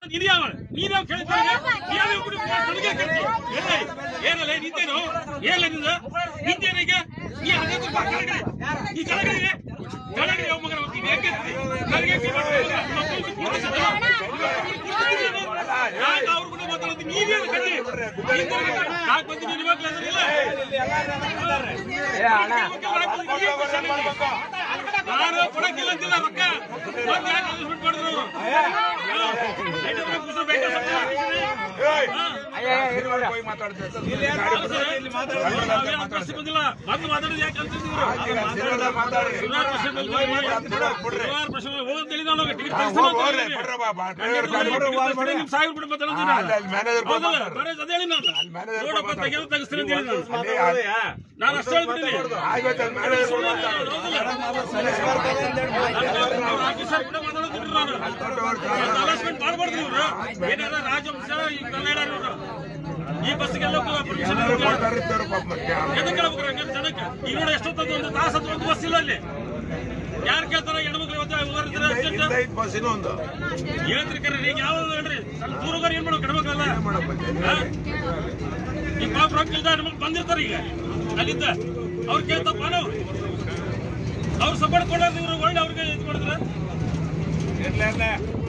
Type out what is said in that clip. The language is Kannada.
ಏನಲ್ಲ ನಿಂತೇನು ಏನಿಲ್ಲ ನಿಂದ ನಿಂತೇನೀಗ ಈ ಈ ಕೆಳಗಡೆ ಮಗನ ಅವ್ರು ಕೂಡ ಮಾತಾಡೋದು ನೀವೇನು ಕಟ್ಟಿ ಯಾಕೆ ಬಂದಿದ್ದೀವಿ ನಿಮಗಿಲ್ಲ ನಾನು ಕೊಡಕ್ಕಿಲ್ಲ ಅಂತಿಲ್ಲ ರೊಕ್ಕ ಮತ್ತೆ ಯಾಕೆ ಅಡ್ಜಸ್ಟ್ಮೆಂಟ್ ಮಾಡಿದ್ರು ಬಂದಿಲ್ಲ ಬಂದು ಮಾತಾಡೋದು ಯಾಕೆ ಅಂತಿದ್ರು ಸಾವಿರ ಕೂಡ ಮಾತಾಡೋದಿಲ್ಲ ನೋಡಪ್ಪ ತೆಗಿಸ್ತೀನಿ ಅಂತ ಹೇಳಿ ನಾನು ಅಷ್ಟೇ ಹೇಳ್ಬಿಟ್ಟಿನಿ ಆಫೀಸರ್ ಕೂಡ ಮಾತಾಡೋದಿದ್ರು ನಾನು ಅಲಾಸ್ಮೆಂಟ್ ಮಾಡ್ಬಾರ್ದು ಇವ್ರು ಏನಾರ ರಾಜವಂಶ ಈ ಕನ್ನಡ ಈ ಬಸ್ಗೆಲ್ಲ ಪರ್ಮಿಷನ್ ಎದಕ್ಕೆ ಜನಕ್ಕೆ ಈಗ ನೋಡಿ ಎಷ್ಟೊತ್ತದ್ದು ಒಂದು ತಾಸು ಅಥವಾ ಒಂದು ಬಸ್ ಇಲ್ಲ ಅಲ್ಲಿ ಯಾರು ಕೇಳ್ತಾರ ಹೆಣ್ಮಕ್ಳು ಹೇಳ್ತೀರಿ ಕರೀ ಈಗ ಯಾವ್ದು ಹೇಳ್ರಿ ಸ್ವಲ್ಪ ದೂರಗಾರ ಏನ್ ಮಾಡೋ ಹೆಣ್ಮಕ್ಳಲ್ಲ ಈಗ ಪಾಪ ರೊಕ್ಕ ಇಲ್ದ ಹೆಣ್ಮಕ್ಳು ಬಂದಿರ್ತಾರ ಈಗ ಅಲ್ಲಿದ್ದ ಅವ್ರು ಕೇಳ್ತಪ್ಪ ನಾವು ಅವ್ರು ಸಪೋರ್ಟ್ ಕೊಡೋದು ಇವ್ರು ಒಳ್ಳೆ ಅವ್ರಿಗೆ ಇದು ಮಾಡಿದ್ರೆ